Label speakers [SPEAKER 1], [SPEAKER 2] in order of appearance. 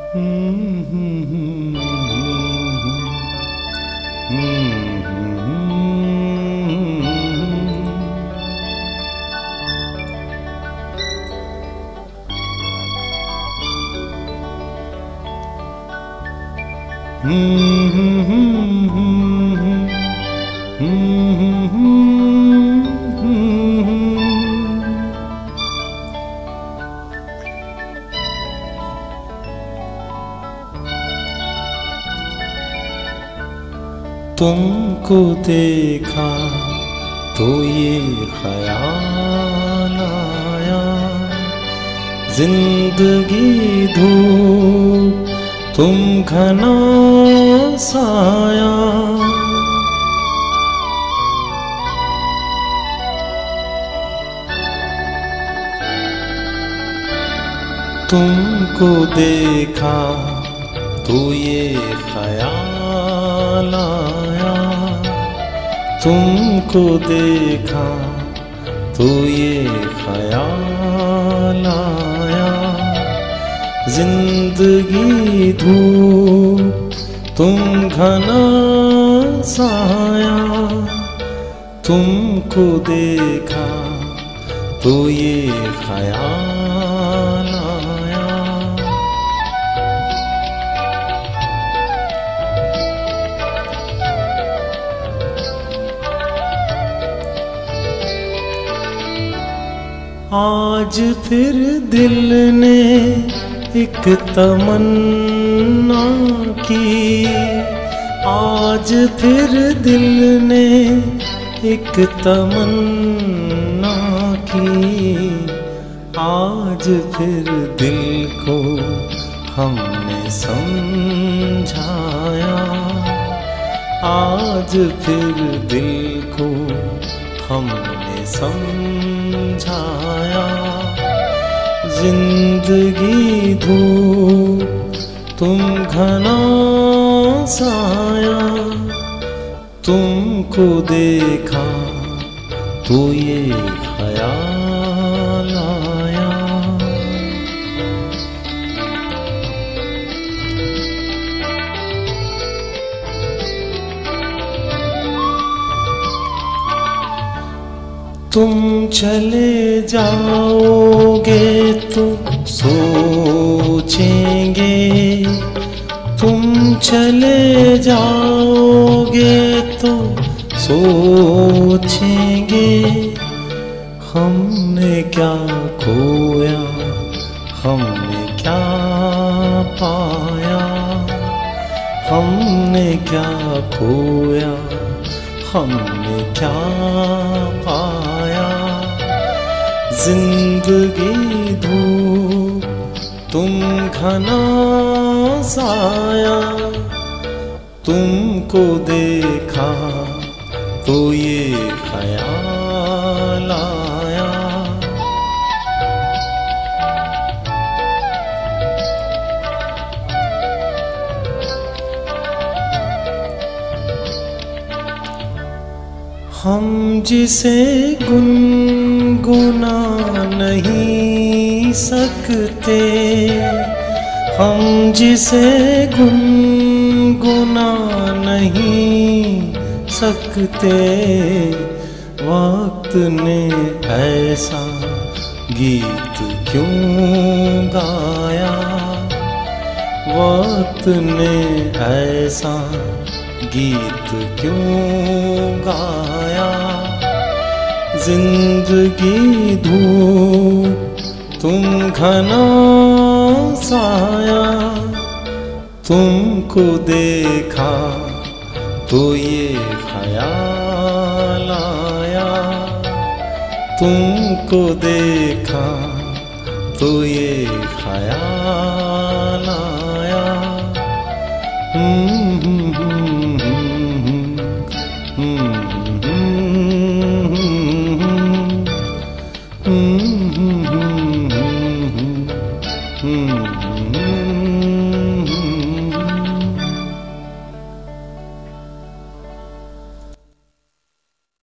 [SPEAKER 1] तुमको देखा तो ये ख्याल आया, जिंदगी धूप तुम घना साया। तुमको देखा तो ये ख्याल आया, तुमको देखा तो ये ख्याल आया, जिंदगी धूप तुम घना साया। तुमको देखा तो ये ख्याल आया। आज फिर दिल ने एक तमन्ना की, आज फिर दिल ने एक तमन्ना की, आज फिर दिल को हमने समझाया, आज फिर दिल को हमने समझाया। जिंदगी धूप तुम घना साया, तुमको देखा तो ये ख्याल आया। तुम चले जाओगे तो सोचेंगे, तुम चले जाओगे तो सोचेंगे, हमने क्या खोया हमने क्या पाया, हमने क्या खोया हमने क्या पाया। जिंदगी धूप तुम घना साया, तुमको देखा तो ये ख्याल आया। हम जिसे गुनगुना नहीं सकते, हम जिसे गुनगुना नहीं सकते, वक्त ने ऐसा गीत क्यों गाया, वक्त ने ऐसा गीत क्यों गाया। जिंदगी धूप तुम घना साया, तुमको देखा तो ये ख्याल आया, तुमको देखा तो ये ख्याल आया।